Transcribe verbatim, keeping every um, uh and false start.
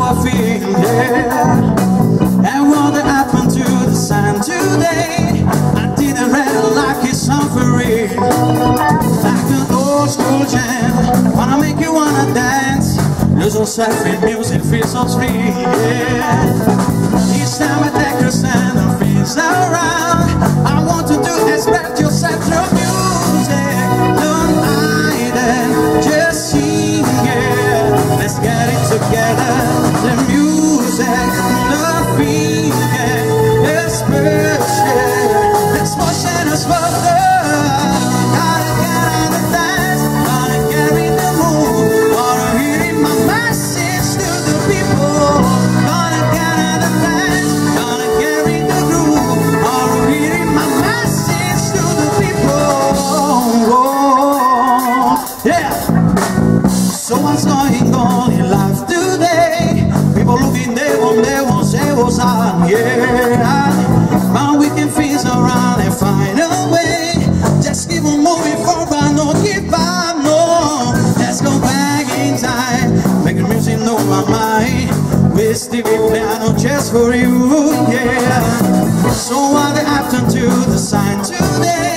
laughing, yeah. And what happened to the sun today? I didn't really like his suffering. Like an old school jam, wanna make you wanna dance. Lose yourself in music, feel so free, yeah. Each time I take your stand and feels around, I want to do is spread yourself through music. Don't hide it, just sing it. Let's get it together. The music, the feeling, it's perfect. Let's push it as further. Gotta get on the dance, gotta get in the mood. Wanna hear my message to the people. Gotta get on the dance, gotta get in the groove. Wanna hear my message to the people. Oh, yeah. So what's going on in life today? People looking, they won't, they won't say what's on, yeah. But we can face around and find a way. Just keep on moving forward, no give up, no. Let's go back in time, make the music know my mind. We still be piano just for you, yeah. So what happened to the sign today?